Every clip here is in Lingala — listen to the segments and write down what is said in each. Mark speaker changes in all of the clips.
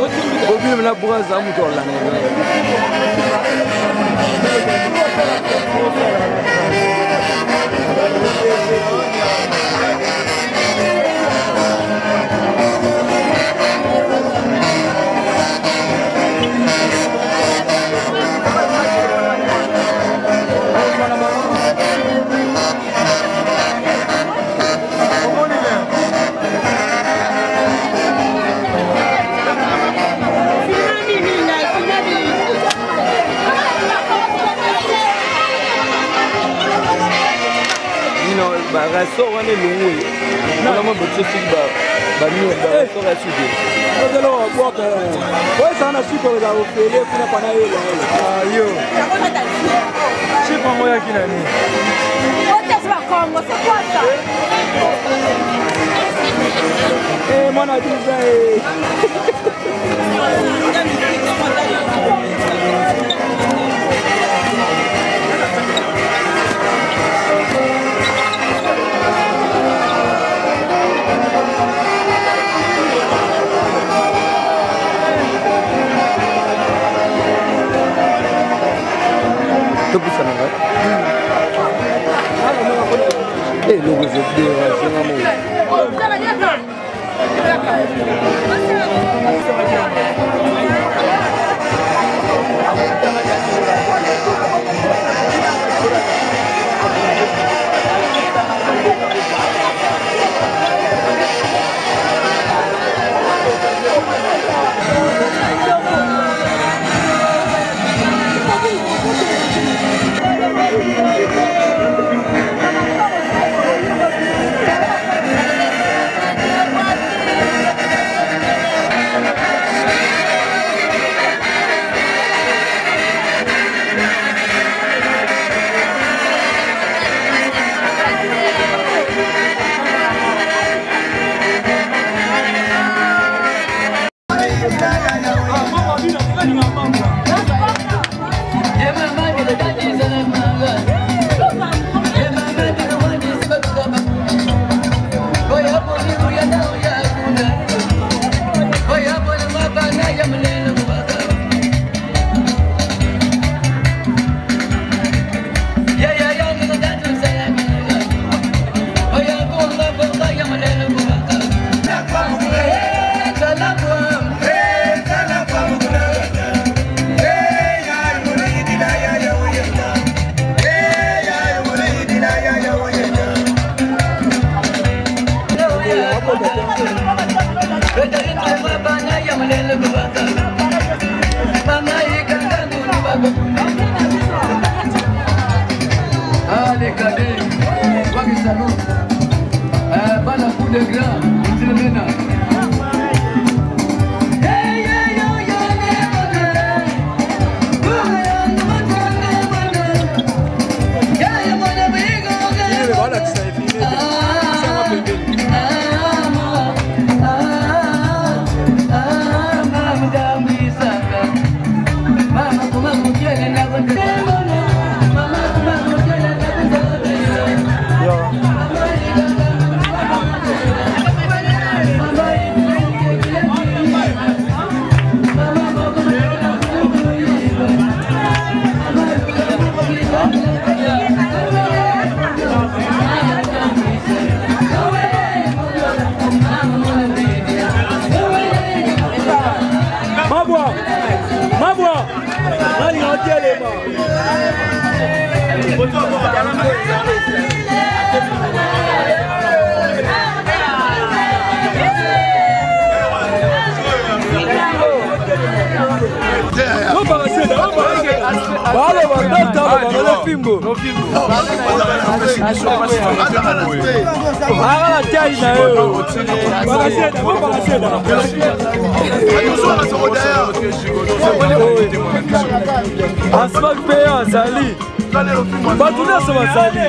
Speaker 1: Bobi na braza mutola. Restaurant on est long. Non, non, je suis pas mieux. Restaurant sud. Alors, boire. Ouais, ça on a su qu'on va au pays pour ne pas aller. Ah yo. C'est pas moi qui l'a mis. C'est pas Congo, c'est quoi ça? Eh, mon ami, eh, logo Allez, cadet, quoi que ça nous, pas la coup de gras, c'est le ménage. Asma payant, Zali. bato nyonso bazali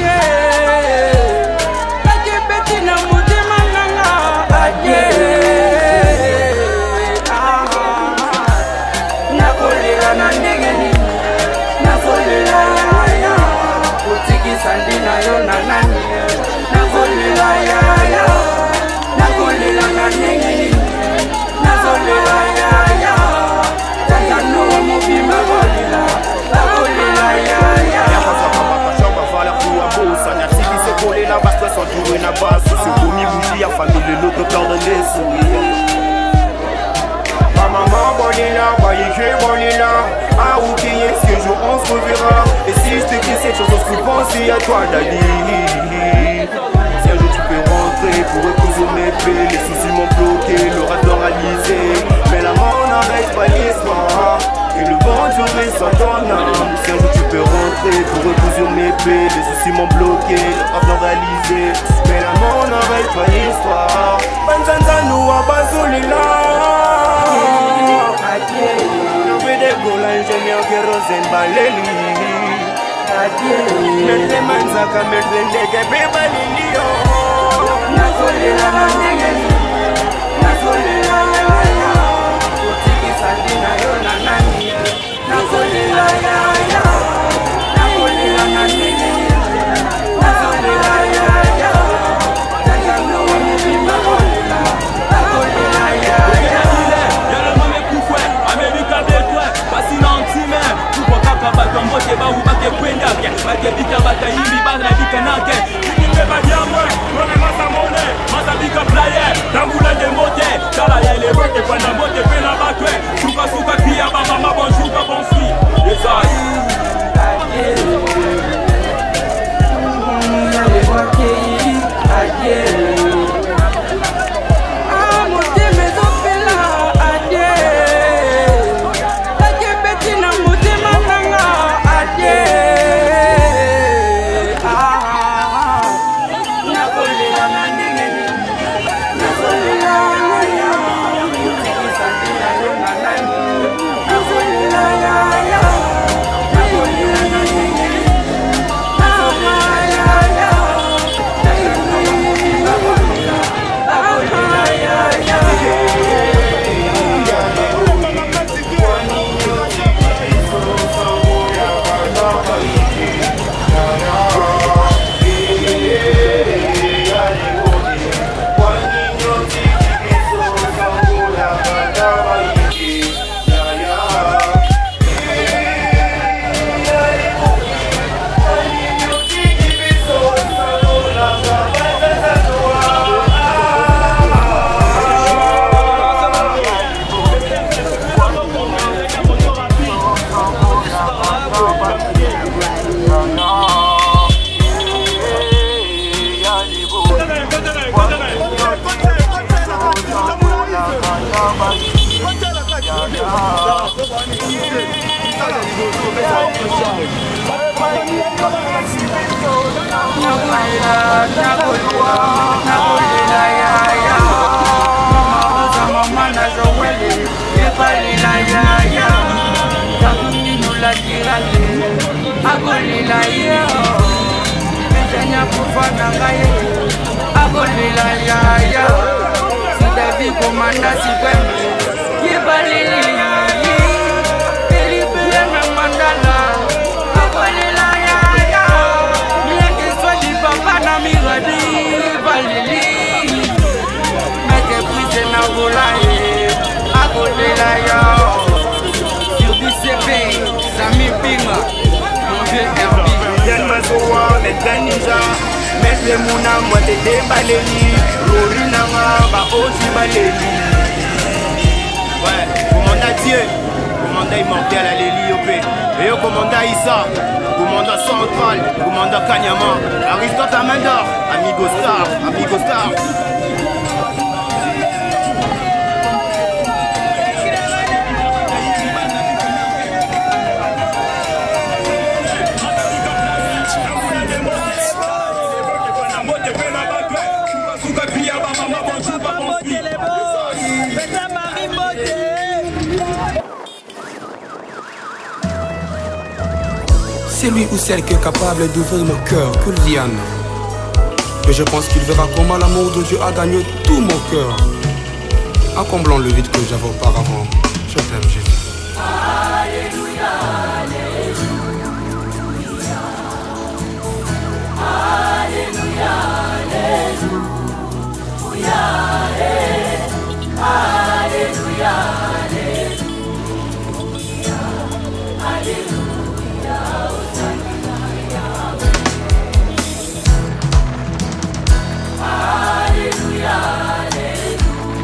Speaker 2: Yeah. sourire. Ma maman bonilla, Baïké bonilla. Ah ok, si un jour on se reverra. Et si je te dis cette chose, je peux penser à toi, daddy. Si un jour tu peux rentrer pour épouser mes plaies, les soucis m'ont bloqué, le rêve réalisé. Mais la mort n'arrête pas l'histoire. Et le bon Dieu reste à ton âme. Si un jour tu peux rentrer pour épouser mes plaies, les soucis m'ont bloqué, le rêve réalisé. Mais la mort n'arrête pas l'histoire. Banzanza nous a bazolila. Ingénieur Kérosène Baleli Mètre Manzaka Mètre Ndege Bebalili Nazolela na ndengeli Nazolela ya ya Kutiki sandina yo na nani Nazolela ya ya Nazolela na ndengeli Nazolela ya ya Tazano wa mubimba kolela Nazolela ya ya Yalo mame kufwe Amerika betwe Basinantime Tupo kaka bato mbote ba ubake kwenda Bake bika bata himi bana bika nake Nikimbe banyamwe Rone masamone Masabika playe Tambula de mbote Kala ya ile bote Kwa na mbote pena batwe Suka suka kia baba mabon shuka bonfi Yesai Yale wake Adye Commandant immortel à l'héliopée. Et au commandant Issa, commandant central, commandant Kanyama, Aristote à main d'or, Amigo Star, Amigo Star.
Speaker 3: C'est lui ou celle qui est capable d'ouvrir mon cœur, Kulvian. Et je pense qu'il verra comment l'amour de Dieu a gagné tout mon cœur, en comblant le vide que j'avais auparavant. Je t'aime, Jésus.
Speaker 4: Alléluia, Alléluia, Alléluia, Alléluia, Alléluia, Alléluia. Alléluia, Alléluia.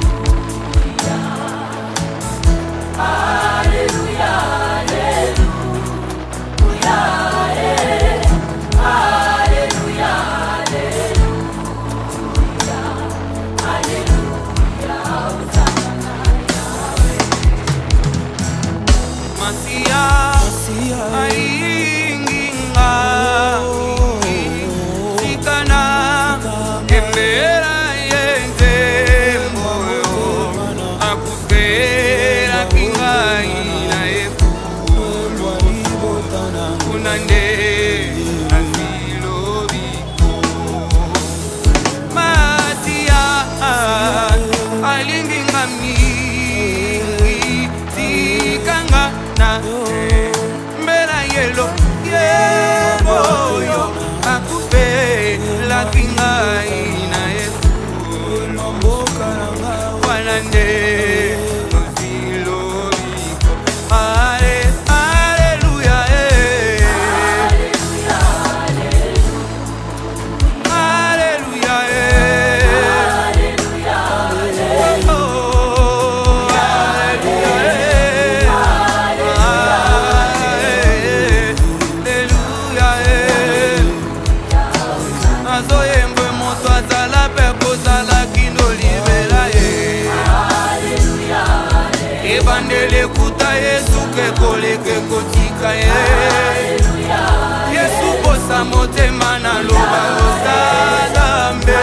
Speaker 2: Yesu bosa motema na loba osalambe.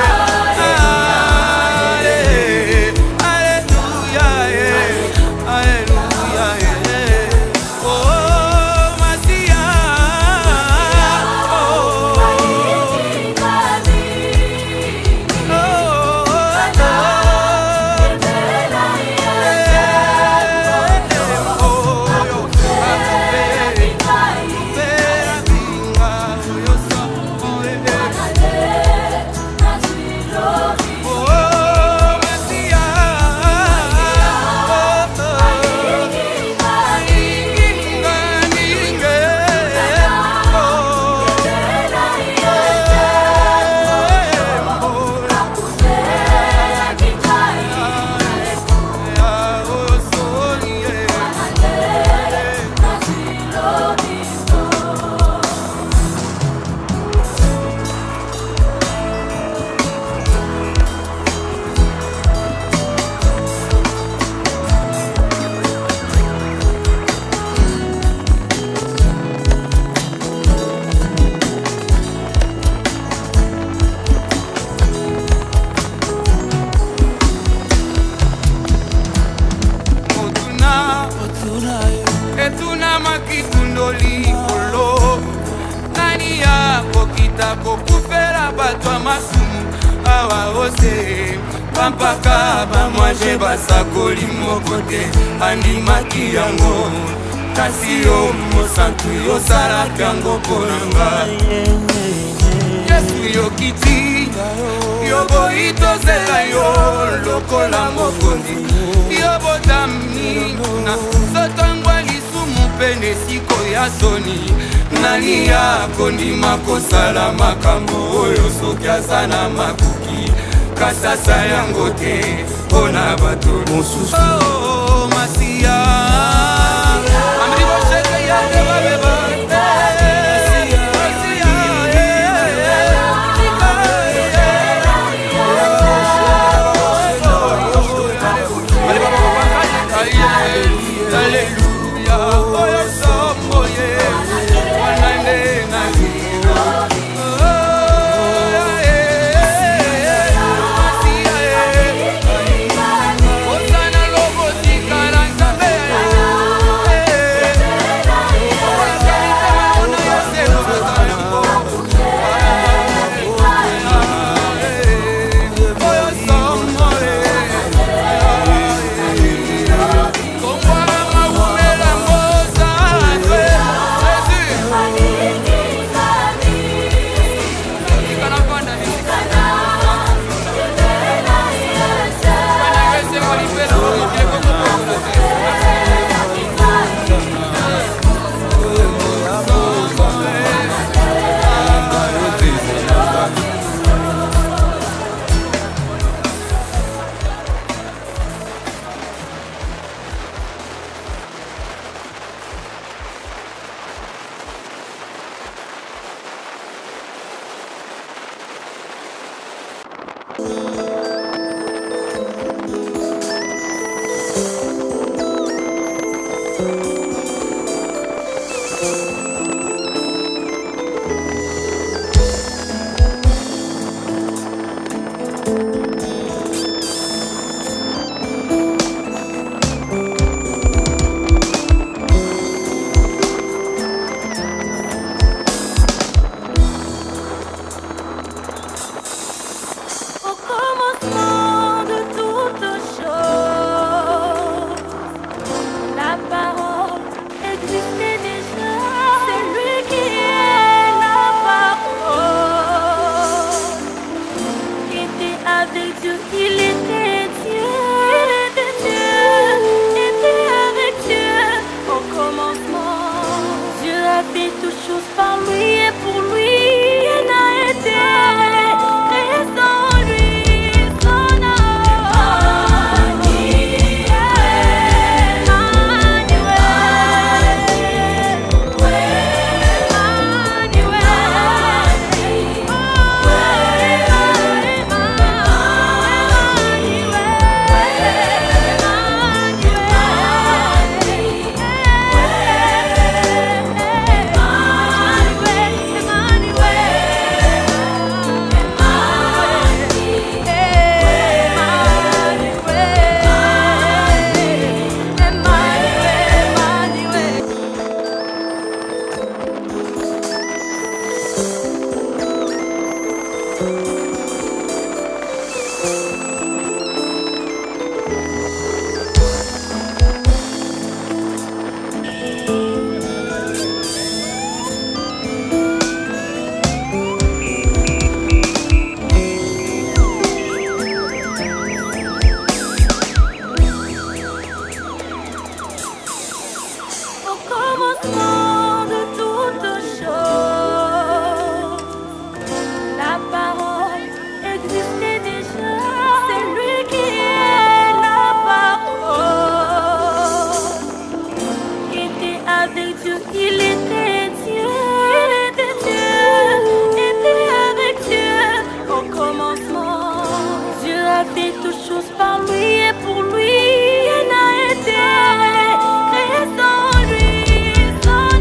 Speaker 2: Alleluia, alleluia, oh Masia, etuna makitundoli kolo nani ya kokita kokufera batwa masumu awa ose pampaka bamwaje basakoli mokote andimaki yango kasi yo mosantu yosalaki yango ponanga Yesu yokiti yoboyi tozela yo lokola mokondi yobotami na sotangwa lisumu pene siko ya soni nani ya kondima kosala makambo oyo soki aza na makoki kasasa yango te mpona bato mosusu oh, Masia amri bosheke yande babeba Osana lobo
Speaker 4: choses par lui et pour lui. Il a été créé sans lui, son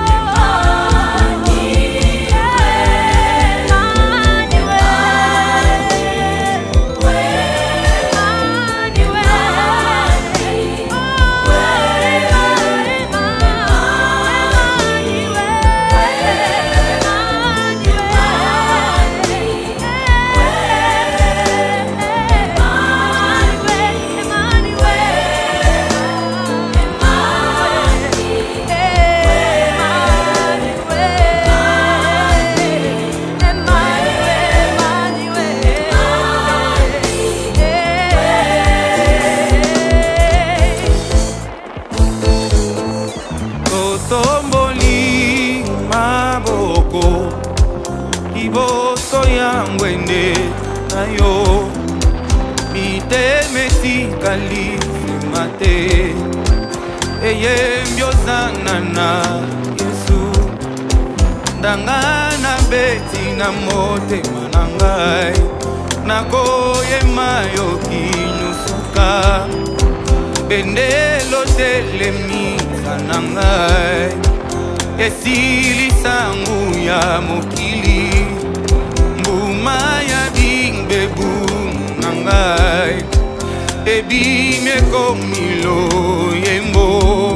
Speaker 5: na Yesu ndangana beti na motema na ngai nakoyema yo kinusuka bendelo telemisa na ngai esilisangu ya mokili mbuma ya bingbebu na ngai ebime komilo yembo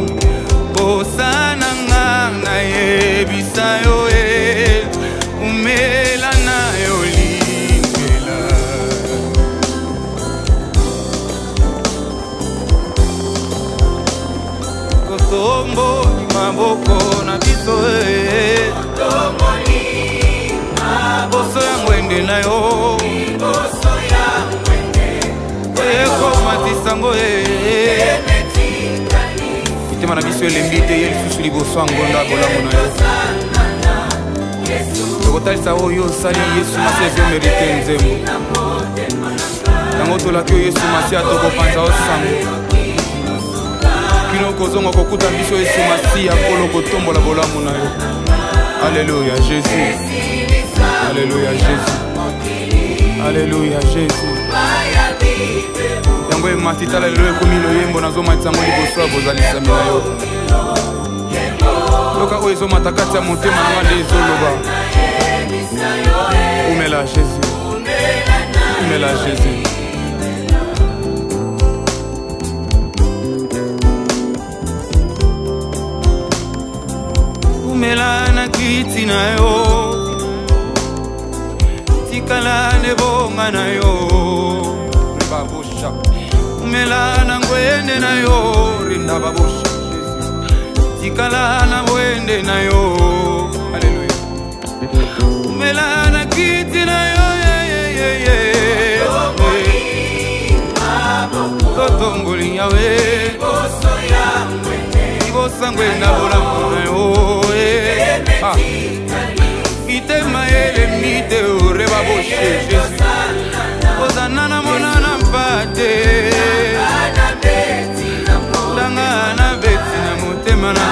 Speaker 5: Osana ngana yebisa yo umela na yo limbela Kotombo ni maboko na biso Kotombo ni maboko ya ngwende na yo Boso ya ngwende Eko matisango Tema na biso elembite ye lisusu liboso angonda bolamu na yo tokotalisa oyo osali Yesu masi ezomerite nzembo yango tolaki oyo Yesu masi atokopanza osango kino kozonga kokuta biso Yesu masi ya kolo kotombola bolamu na yo Alléluia Jésus Alléluia Jésus Alléluia Jésus yango ematitala lelo ekomi loyembo nazomatisa yango liboso ya bozalisami na yo yoka oyo ezomata kati ya motema nanga nde ezoloba umela Jésus umela Jésus umela na kiti na yo tikala nebonga na yo babosha umela na ngwende na yo rinda babosha tikala na ngwende na yo Alléluia umela na kiti na yo totongoli yawe ibosa ngwenda bolamu na yo itema elemite ore baboshe Jésus Ozanana monana mpate Dangana beti na motema na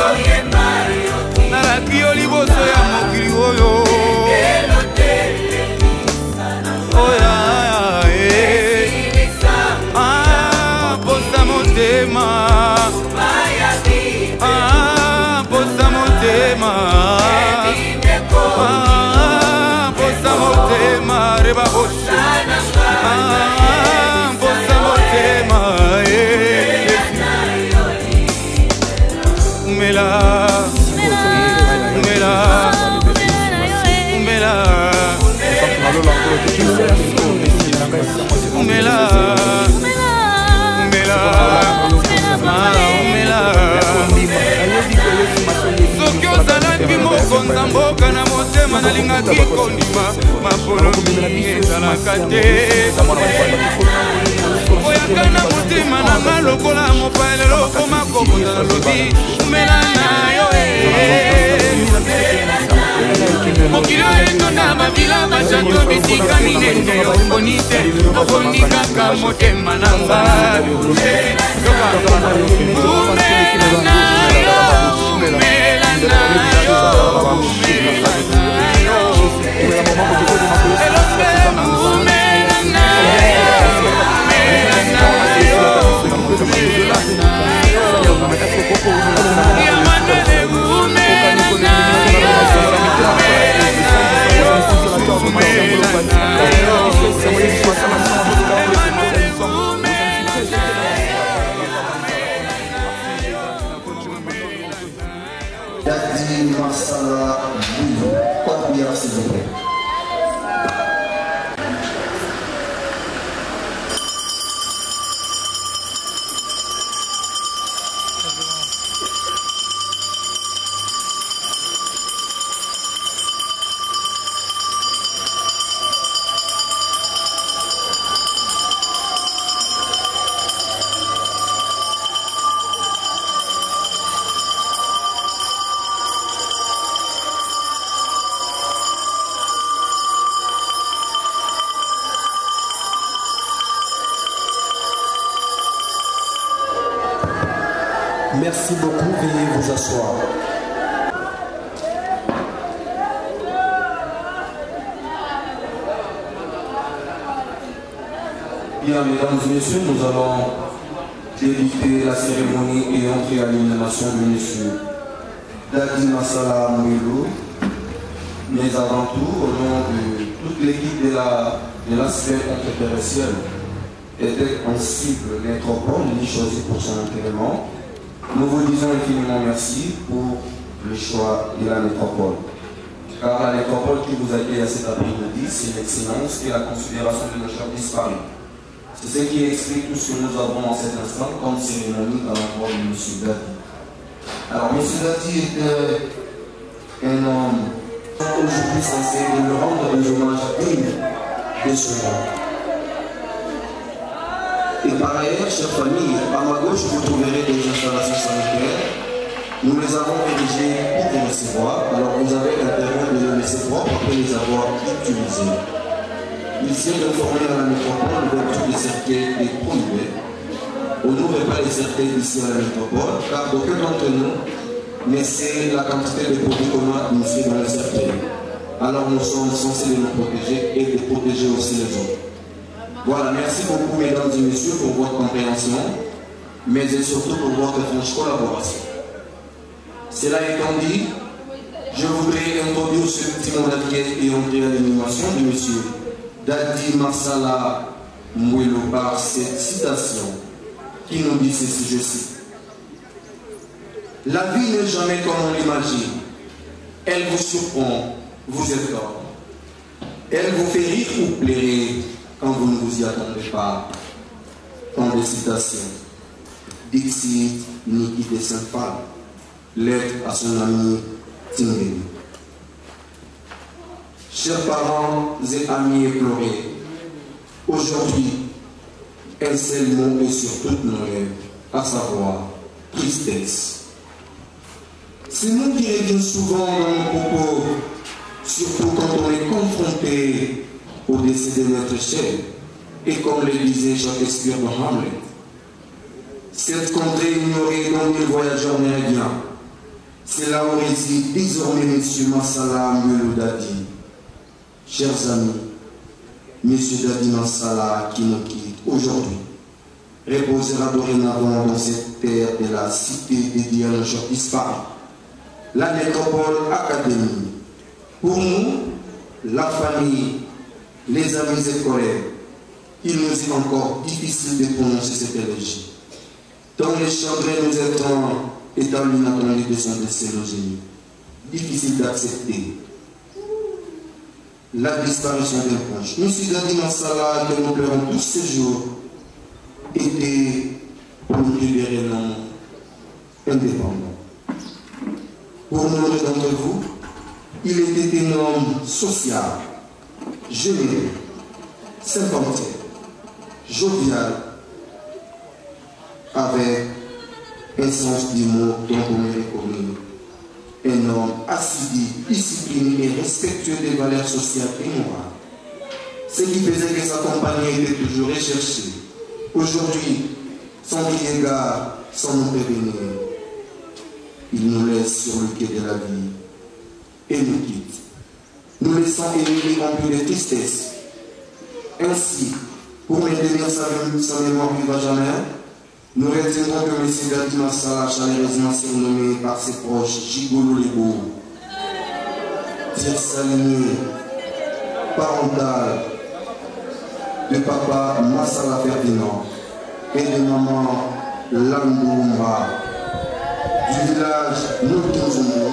Speaker 5: nalaki yo liboso ya mokili oyo oya posa motema posa motema posa motema reba boshe posa motema umela umela umela umela soki ozalaki mokonza mboka na motema nalingaki kondima mapolo ezalaka te oyaka na motima nanga lokola mopaya lelo okoma kobonza nalobi umela na yo mokili oyo etonda babila bashato bisika minene okoni te okoni kaka motema na nga umela na yo umela na yo umela na yo umela na yo
Speaker 6: Massala Boulou. Combien s'il vous plaît? Merci beaucoup, veuillez vous asseoir. Bien, mesdames et messieurs, nous allons débuter la cérémonie et entrer à l'inhumation de monsieur Dadi Massala Mouilou. Mais avant tout, au nom de toute l'équipe de la sphère interterrestrielle, était en cible l'Intropole, il est choisi pour son enterrement. Nous vous disons infiniment merci pour le choix de la métropole. Car la métropole qui vous accueille à cet après-midi, c'est l'excellence et la considération de nos chers disparus. C'est ce qui explique tout ce que nous avons en cet instant comme cérémonie à l'endroit de M. Dadi. Alors, M. Dadi était un homme aujourd'hui censé lui rendre des hommages dignes de ce monde. Et par ailleurs, chère famille, à ma gauche, vous trouverez des installations sanitaires. Nous les avons érigées pour vous recevoir. Alors vous avez intérêt de les laisser propres après les avoir utilisées. Il s'est informé à la métropole l'ouverture des cercueils est prohibée. On n'ouvre pas les cercueils ici à la métropole, car d'aucun d'entre nous ne sait la quantité de produits qu'on a initiés dans les cercueils. Alors nous sommes censés de nous protéger et de protéger aussi les autres. Voilà, merci beaucoup mesdames et messieurs pour votre compréhension, mais surtout pour votre franche collaboration. Cela étant dit, je voudrais introduire ce petit mot d'accueil et entrer à l'animation de monsieur Dadi Massala Mouilou par cette citation qui nous dit ceci, je cite. La vie n'est jamais comme on l'imagine. Elle vous surprend, vous étonne. Elle vous fait rire ou pleurer quand vous ne vous y attendez pas. Tant de citations. Dixit Niki de Saint-Pal, lettre à son ami Tingeli. Chers parents et amis éplorés, aujourd'hui, un seul mot est sur toutes nos lèvres, à savoir tristesse. C'est nous qui revient souvent dans nos propos, surtout quand on est confronté au décès de notre cher, et comme le disait Shakespeare dans Hamlet, cette contrée ignorée dont les voyageurs méridien, c'est là où réside désormais M. Massala Mouilou Dadi. Chers amis, M. Dadi Massala qui nous quitte aujourd'hui reposera dorénavant dans cette terre de la cité dédiée à nos chers disparus, la métropole académie. Pour nous, la famille, les amis et collègues, il nous est encore difficile de prononcer cette élégie. Dans les chagrins nous étant étant l'inattendu de son décès nos ennemis. Difficile d'accepter la disparition d'un proche. M. Dadi Massala, que nous pleurons tous ces jours, était pour nous libérer non indépendant. Pour nombre d'entre vous, il était un homme social, généreux, sympathique, jovial, avec un sens d'humour dont on est reconnu. Un homme assidu, discipliné et respectueux des valeurs sociales et morales. Ce qui faisait que sa compagnie était toujours recherchée. Aujourd'hui, sans qu'il égard, sans nous prévenir, il nous laisse sur le quai de la vie et nous quitte, nous laissant élever remplis de tristesse. Ainsi, pour maintenir sa mémoire vive à jamais, nous retiendrons que M. Dadi Massala, chaleureusement surnommé par ses proches Gigolo Lebo, tire sa lignée parentale de papa Massala Ferdinand et de maman Landoumba du village Notouzoumo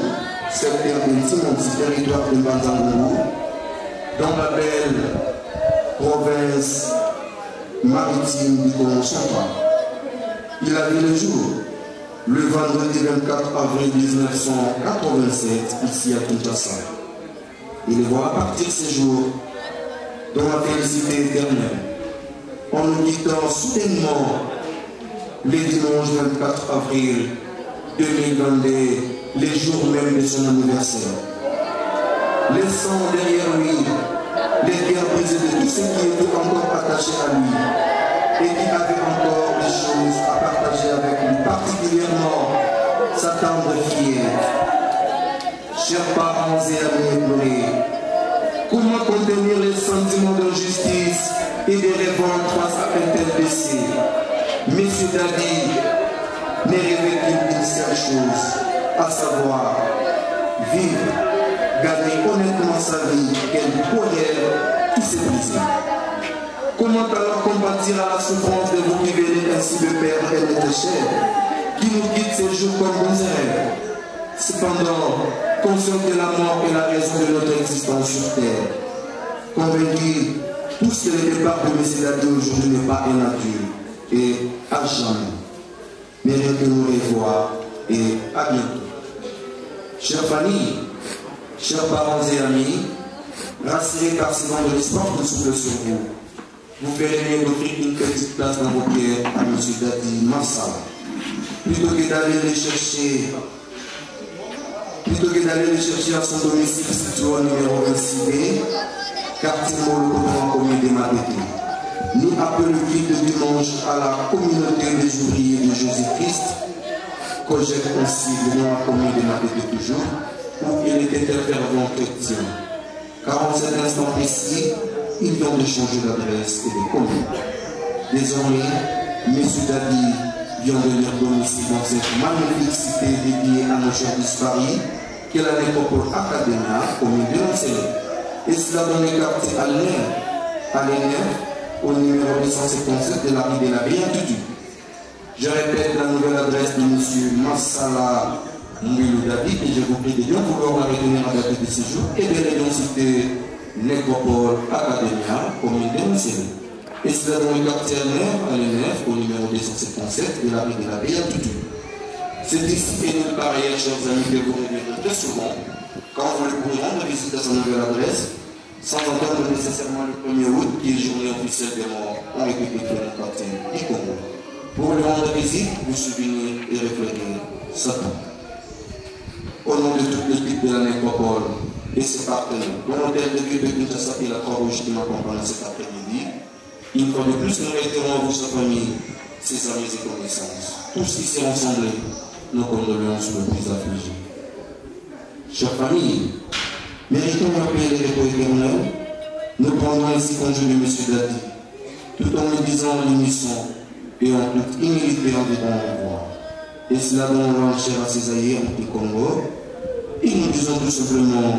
Speaker 6: cette terre intime du territoire de Mbanzangourou, dans la belle province maritime du Congo central. Il a vu le jour le vendredi 24 avril 1987 ici à Kinshasa. Et les voilà partir ces jours dans la félicité éternelle, en nous quittant soudainement les dimanches 24 avril 2022, les jours même de son anniversaire, laissant derrière lui les cœurs brisés de tout ce qui était encore attaché à lui et qui avait encore des choses à partager avec lui, particulièrement sa tendre fillette. Chers parents et amis éplorés, comment contenir les sentiments d'injustice et de révolte face à un tel décès? Monsieur David ne rêvait-il qu'une seule chose, à savoir vivre, gagner honnêtement sa vie, quel beau rêve qui s'est brisé. Comment alors compatir à la souffrance de vous qui venez ainsi de perdre et notre chair, qui nous quitte ces jours comme bons rêves? Cependant, conscient que la mort est la raison de notre existence sur terre, convaincu tout ce que le départ de M. Dadi aujourd'hui n'est pas un adieu, et à jamais. Mais rien que nous revoir et à bientôt. Chers familles, chers parents et amis, rassurés par ce vent de l'espoir qui souffle sur vous, vous ferez mieux d'offrir une petite place dans vos prières à M. Dadi Massala. Plutôt que d'aller les chercher à son domicile situé au numéro 26B, quartier Molo-Coton, commune de Mabété. Nous appelons le culte de dimanche à la communauté des ouvriers de Jésus-Christ, Cogec aussi dans la commune de Mabété toujours, où il était un fervent chrétien. Car en cet instant précis, il vient de changer d'adresse et de commune. Désormais, M. Dadi vient de leur domicile dans cette magnifique cité dédiée à nos chers disparus, qu'est la nécropole Academia, commune de l'Ancélé. Et cela dans le quartier à l'ENF, au numéro 257 de la rue de la Béatitude. Je répète la nouvelle adresse de M. Massala Mwilou David et je vous prie de bien vouloir la retenir à date de séjour et de l'identité Nécropole Academia, commune de l'Ancélé. Et cela dans le quartier à l'ENF, au numéro 257 de la rue de la Béatitude. C'est ici et nulle part ailleurs, chers amis, que vous reviendrez très souvent, quand vous le pourrez rendre visite à sa nouvelle adresse, sans entendre nécessairement le 1er août, qui est journée officielle des morts en République démocratique du Congo. Pour lui rendre visite, vous souvenir et réfléchir Satan. Au nom de toute l'équipe de la Nécropole et ses partenaires, dont l'hôtel de Dieu de Kinshasa et la Croix-Rouge qui m'accompagnent cet après-midi, une fois de plus, nous réitérons à vous, sa famille, ses amis et connaissances. Tous ici rassemblés, nos condoléances les plus affligées. Chers familles, méritons un paix et repos éternel, nous prendrons ainsi congé de M. Dadi, tout en lui disant l'unisson et en toute humilité en disant au revoir. Et cela dans l'enchère à ses aïeux en petit Congo, et nous disons tout simplement.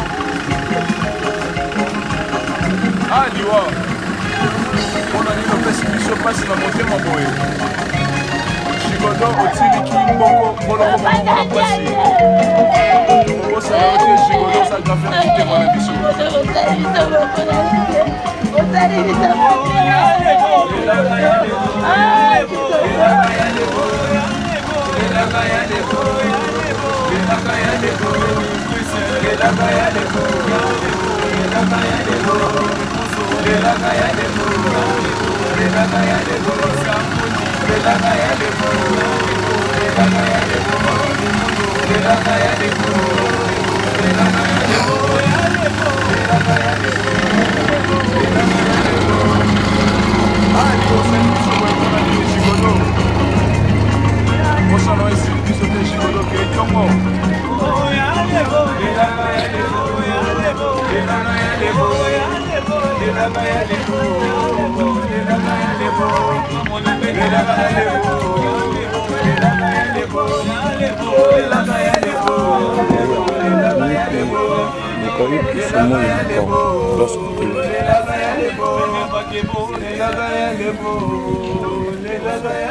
Speaker 1: Ah, Liwa, on a dit le précipice passe dans mon thème en boé. Chigodo, Otili, Kimboko, Moloko, Moloko, Kwasi. Au salon de Chigodo, ça doit faire quitter mon ambition.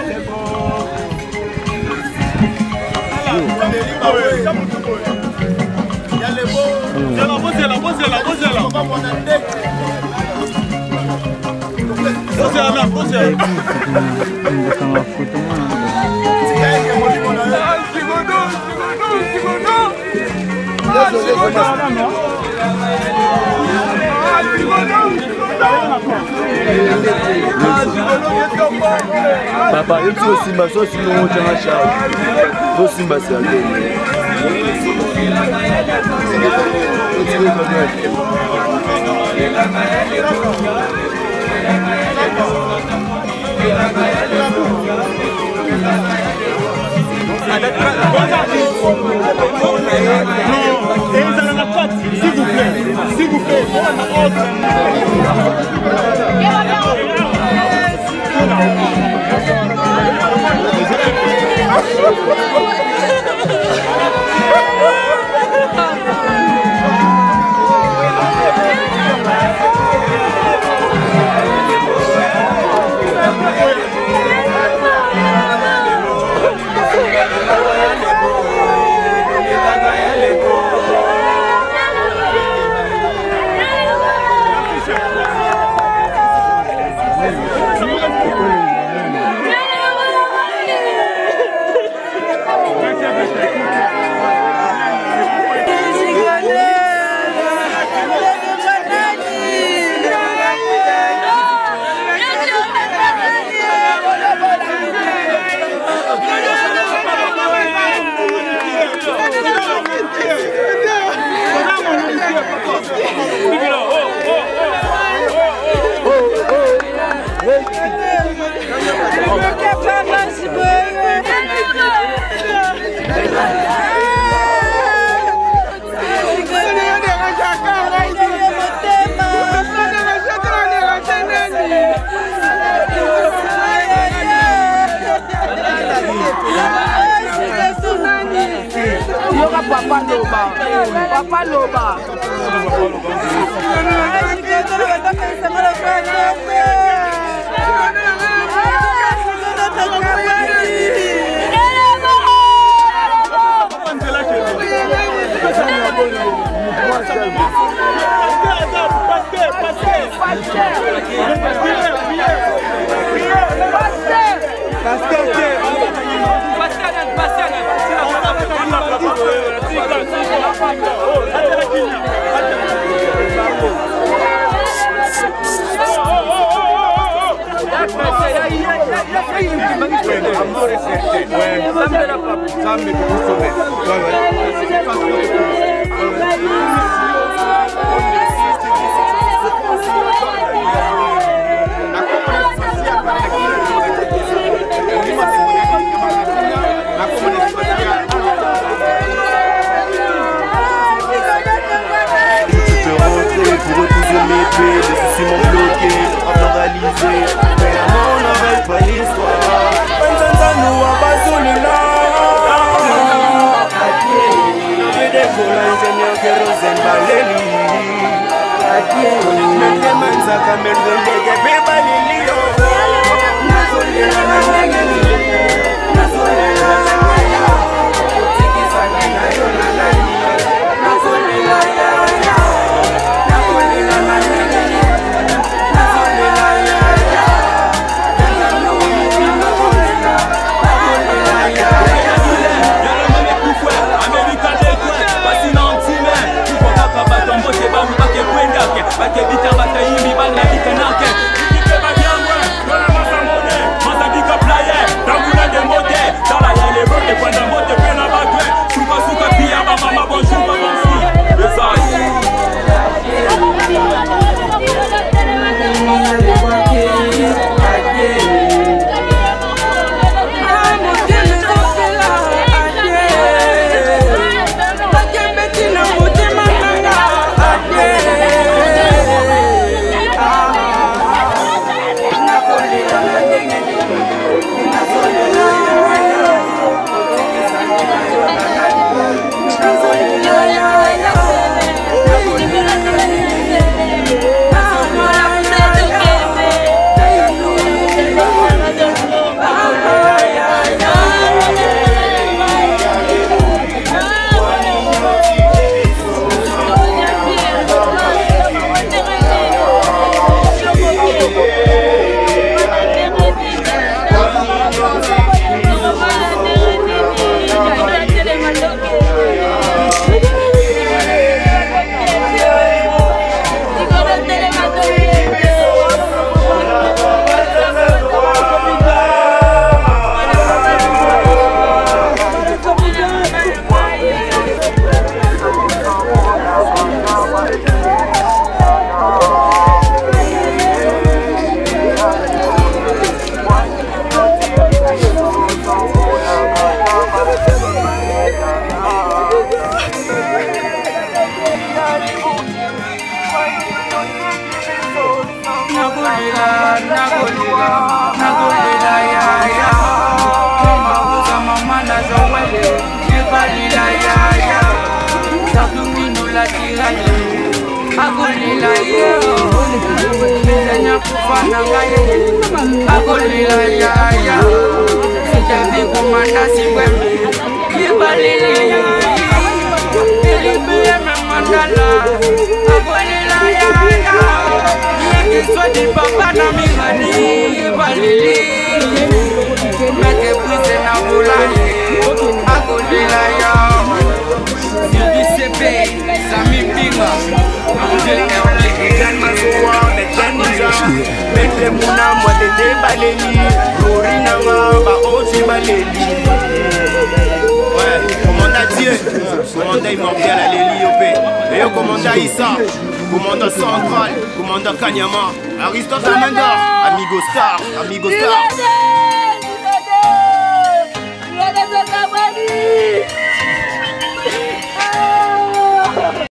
Speaker 5: Yo.
Speaker 1: Papa, il faut aussi ma sauce, sinon on tient un chat. Il faut aussi ma sauce.
Speaker 5: S'il vous plaît,
Speaker 2: Papa Loba. papa na ngai akolela yaya javi komanda sikwembe libalili elibeme mandala akolela yaya yekiswadi papa na mingani libalili meke prise na volani akolela ya CBCP Sami Pinga Mette mouna moi t'étais baléli Lorina ba oji baléli. Ouais, commandant Dieu, commandant immortel à l'Héliopé. Et au commandant Issa, commandant central, commandant Kanyama, Aristote Amendor, Amigo Star, Amigo Star.